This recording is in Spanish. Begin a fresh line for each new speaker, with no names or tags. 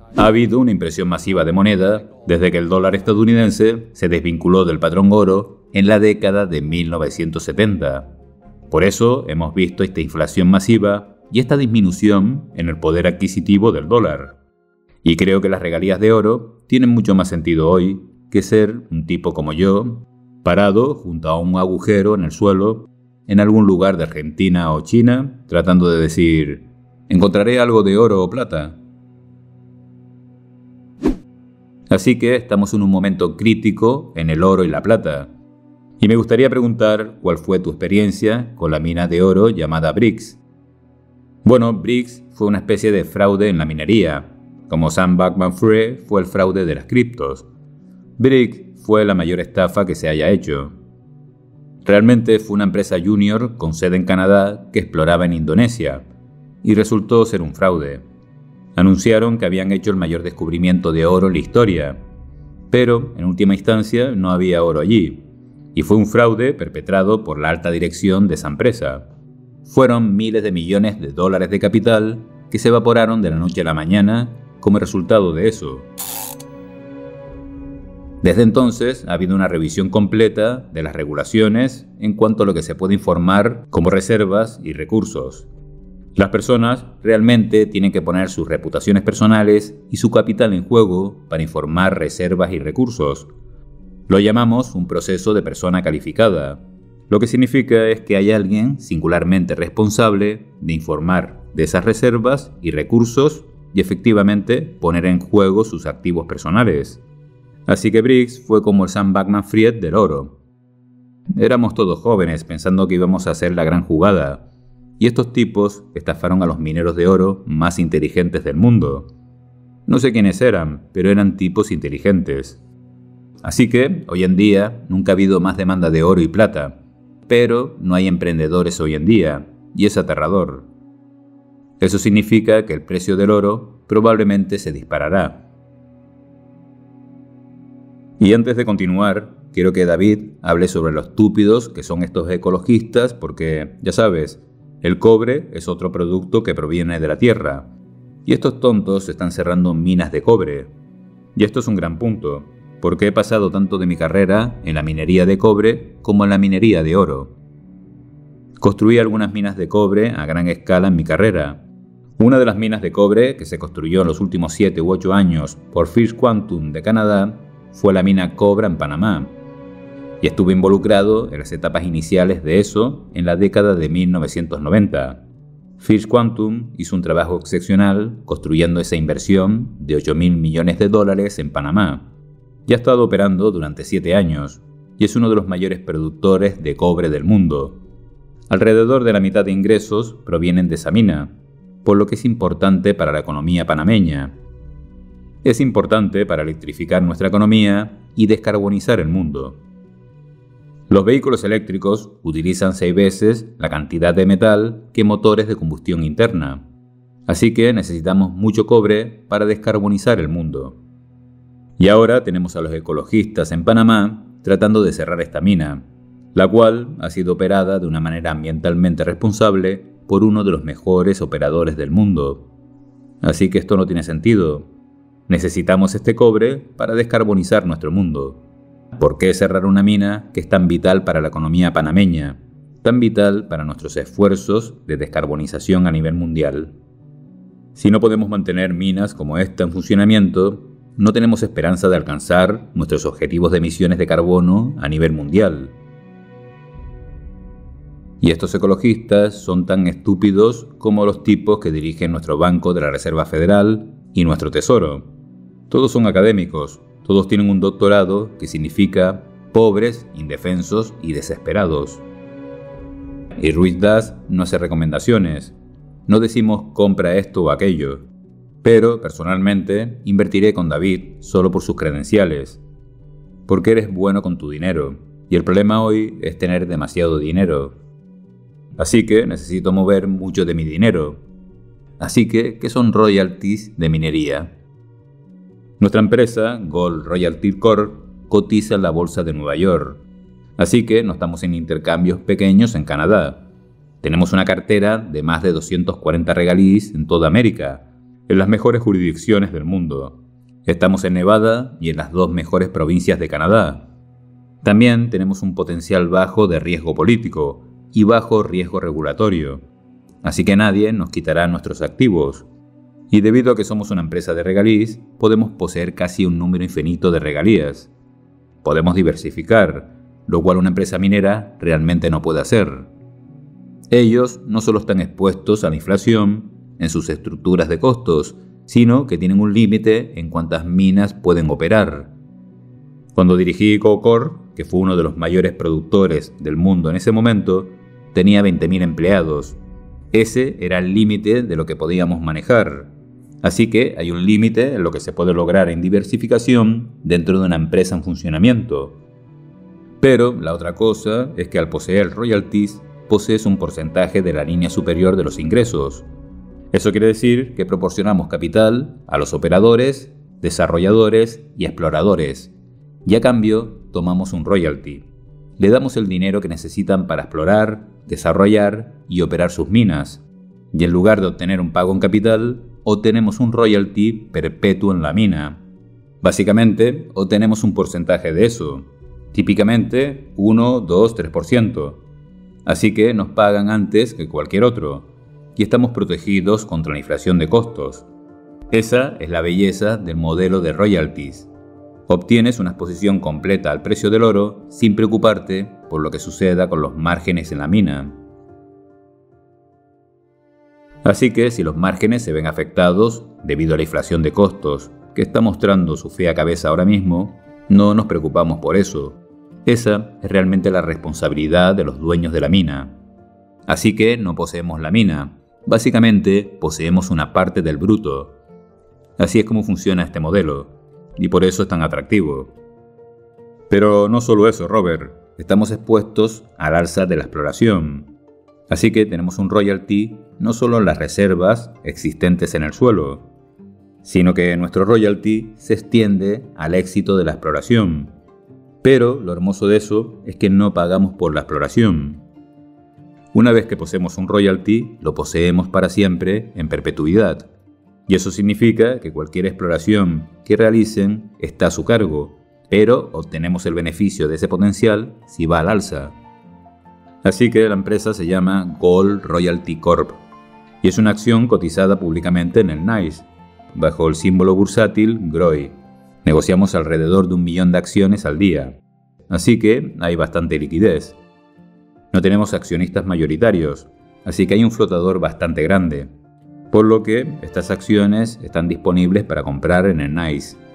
Ha habido una impresión masiva de moneda desde que el dólar estadounidense se desvinculó del patrón oro en la década de 1970. Por eso hemos visto esta inflación masiva y esta disminución en el poder adquisitivo del dólar. Y creo que las regalías de oro tienen mucho más sentido hoy que ser un tipo como yo, parado junto a un agujero en el suelo en algún lugar de Argentina o China, tratando de decir, ¿encontraré algo de oro o plata? Así que estamos en un momento crítico en el oro y la plata. Y me gustaría preguntar cuál fue tu experiencia con la mina de oro llamada Brix. Bueno, Brix fue una especie de fraude en la minería, como Sam Bankman-Fried fue el fraude de las criptos. Brix fue la mayor estafa que se haya hecho. Realmente fue una empresa junior con sede en Canadá que exploraba en Indonesia, y resultó ser un fraude. Anunciaron que habían hecho el mayor descubrimiento de oro en la historia, pero en última instancia no había oro allí, y fue un fraude perpetrado por la alta dirección de esa empresa. Fueron miles de millones de dólares de capital que se evaporaron de la noche a la mañana como resultado de eso. Desde entonces ha habido una revisión completa de las regulaciones en cuanto a lo que se puede informar como reservas y recursos. Las personas realmente tienen que poner sus reputaciones personales y su capital en juego para informar reservas y recursos. Lo llamamos un proceso de persona calificada. Lo que significa es que hay alguien singularmente responsable de informar de esas reservas y recursos y efectivamente poner en juego sus activos personales. Así que Brix fue como el Sam Bankman-Fried del oro. Éramos todos jóvenes pensando que íbamos a hacer la gran jugada, y estos tipos estafaron a los mineros de oro más inteligentes del mundo. No sé quiénes eran, pero eran tipos inteligentes. Así que, hoy en día, nunca ha habido más demanda de oro y plata, pero no hay emprendedores hoy en día, y es aterrador. Eso significa que el precio del oro probablemente se disparará. Y antes de continuar, quiero que David hable sobre lo estúpidos que son estos ecologistas porque, ya sabes, el cobre es otro producto que proviene de la tierra. Y estos tontos están cerrando minas de cobre. Y esto es un gran punto, porque he pasado tanto de mi carrera en la minería de cobre como en la minería de oro. Construí algunas minas de cobre a gran escala en mi carrera. Una de las minas de cobre que se construyó en los últimos 7 u 8 años por First Quantum de Canadá fue la mina Cobra en Panamá, y estuve involucrado en las etapas iniciales de eso en la década de 1990. First Quantum hizo un trabajo excepcional construyendo esa inversión de $8.000 millones en Panamá, y ha estado operando durante 7 años, y es uno de los mayores productores de cobre del mundo. Alrededor de la mitad de ingresos provienen de esa mina, por lo que es importante para la economía panameña. Es importante para electrificar nuestra economía y descarbonizar el mundo. Los vehículos eléctricos utilizan 6 veces la cantidad de metal que motores de combustión interna, así que necesitamos mucho cobre para descarbonizar el mundo. Y ahora tenemos a los ecologistas en Panamá tratando de cerrar esta mina, la cual ha sido operada de una manera ambientalmente responsable por uno de los mejores operadores del mundo. Así que esto no tiene sentido. Necesitamos este cobre para descarbonizar nuestro mundo. ¿Por qué cerrar una mina que es tan vital para la economía panameña, tan vital para nuestros esfuerzos de descarbonización a nivel mundial? Si no podemos mantener minas como esta en funcionamiento, no tenemos esperanza de alcanzar nuestros objetivos de emisiones de carbono a nivel mundial. Y estos ecologistas son tan estúpidos como los tipos que dirigen nuestro Banco de la Reserva Federal y nuestro Tesoro. Todos son académicos, todos tienen un doctorado que significa pobres, indefensos y desesperados. Y Ruiz Das no hace recomendaciones, no decimos compra esto o aquello, pero personalmente invertiré con David solo por sus credenciales, porque eres bueno con tu dinero, y el problema hoy es tener demasiado dinero. Así que necesito mover mucho de mi dinero. Así que, ¿qué son royalties de minería? Nuestra empresa, Gold Royalty Corp, cotiza en la bolsa de Nueva York, así que no estamos en intercambios pequeños en Canadá. Tenemos una cartera de más de 240 regalies en toda América, en las mejores jurisdicciones del mundo. Estamos en Nevada y en las 2 mejores provincias de Canadá. También tenemos un potencial bajo de riesgo político y bajo riesgo regulatorio. Así que nadie nos quitará nuestros activos. Y debido a que somos una empresa de regaliz, podemos poseer casi un número infinito de regalías. Podemos diversificar, lo cual una empresa minera realmente no puede hacer. Ellos no solo están expuestos a la inflación en sus estructuras de costos, sino que tienen un límite en cuántas minas pueden operar. Cuando dirigí Cocor, que fue uno de los mayores productores del mundo en ese momento, tenía 20.000 empleados. Ese era el límite de lo que podíamos manejar. Así que hay un límite en lo que se puede lograr en diversificación dentro de una empresa en funcionamiento. Pero la otra cosa es que al poseer royalties, posees un porcentaje de la línea superior de los ingresos. Eso quiere decir que proporcionamos capital a los operadores, desarrolladores y exploradores, y a cambio tomamos un royalty. Le damos el dinero que necesitan para explorar, desarrollar y operar sus minas, y en lugar de obtener un pago en capital, obtenemos un royalty perpetuo en la mina. Básicamente, obtenemos un porcentaje de eso, típicamente 1, 2, 3%. Así que nos pagan antes que cualquier otro, y estamos protegidos contra la inflación de costos. Esa es la belleza del modelo de royalties. Obtienes una exposición completa al precio del oro sin preocuparte por lo que suceda con los márgenes en la mina. Así que si los márgenes se ven afectados debido a la inflación de costos que está mostrando su fea cabeza ahora mismo, no nos preocupamos por eso. Esa es realmente la responsabilidad de los dueños de la mina. Así que no poseemos la mina, básicamente poseemos una parte del bruto. Así es como funciona este modelo, y por eso es tan atractivo. Pero no solo eso, Robert, estamos expuestos al alza de la exploración. Así que tenemos un royalty no solo en las reservas existentes en el suelo, sino que nuestro royalty se extiende al éxito de la exploración. Pero lo hermoso de eso es que no pagamos por la exploración. Una vez que poseemos un royalty, lo poseemos para siempre en perpetuidad. Y eso significa que cualquier exploración que realicen está a su cargo, pero obtenemos el beneficio de ese potencial si va al alza. Así que la empresa se llama Gold Royalty Corp. Y es una acción cotizada públicamente en el NYSE, bajo el símbolo bursátil GROY. Negociamos alrededor de 1 millón de acciones al día, así que hay bastante liquidez. No tenemos accionistas mayoritarios, así que hay un flotador bastante grande, por lo que estas acciones están disponibles para comprar en el NYSE.